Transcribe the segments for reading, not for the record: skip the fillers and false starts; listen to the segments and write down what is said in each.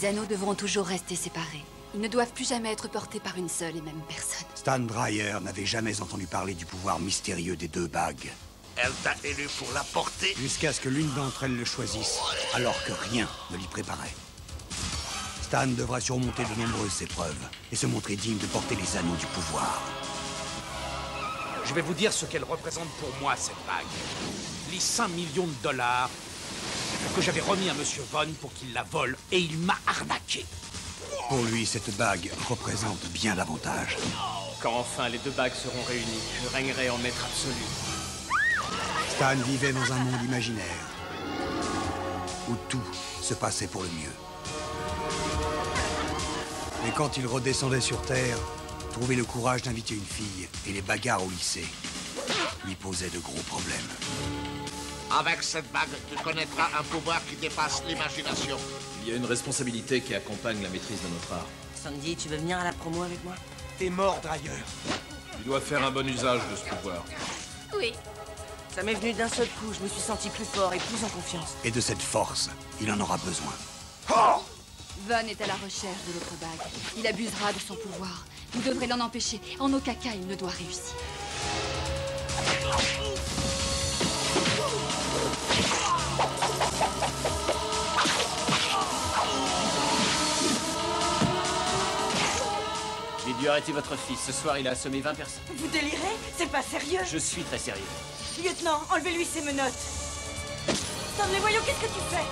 Les anneaux devront toujours rester séparés. Ils ne doivent plus jamais être portés par une seule et même personne. Stan Dreyer n'avait jamais entendu parler du pouvoir mystérieux des 2 bagues. Elle t'a élu pour la porter. Jusqu'à ce que l'une d'entre elles le choisisse, alors que rien ne l'y préparait. Stan devra surmonter de nombreuses épreuves et se montrer digne de porter les anneaux du pouvoir. Je vais vous dire ce qu'elle représente pour moi, cette bague. Les 5 millions de dollars que j'avais remis à Monsieur Von pour qu'il la vole, et il m'a arnaqué. Pour lui, cette bague représente bien davantage. Quand enfin les 2 bagues seront réunies, je régnerai en maître absolu. Stan vivait dans un monde imaginaire où tout se passait pour le mieux. Mais quand il redescendait sur Terre, trouver le courage d'inviter une fille et les bagarres au lycée lui posaient de gros problèmes. Avec cette bague, tu connaîtras un pouvoir qui dépasse l'imagination. Il y a une responsabilité qui accompagne la maîtrise de notre art. Sandy, tu veux venir à la promo avec moi? T'es mort, Dreyer. Tu dois faire un bon usage de ce pouvoir. Oui. Ça m'est venu d'un seul coup, je me suis senti plus fort et plus en confiance. Et de cette force, il en aura besoin. Von est à la recherche de l'autre bague. Il abusera de son pouvoir. Vous devrez l'en empêcher. En aucun cas, il ne doit réussir. J'ai dû arrêter votre fils. Ce soir, il a assommé 20 personnes. Vous délirez? C'est pas sérieux? Je suis très sérieux. Lieutenant, enlevez-lui ses menottes. Stanley, voyons, qu'est-ce que tu fais?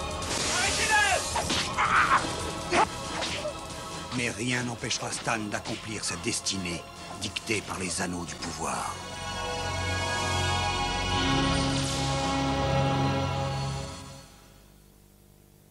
Mais rien n'empêchera Stan d'accomplir sa destinée, dictée par les anneaux du pouvoir.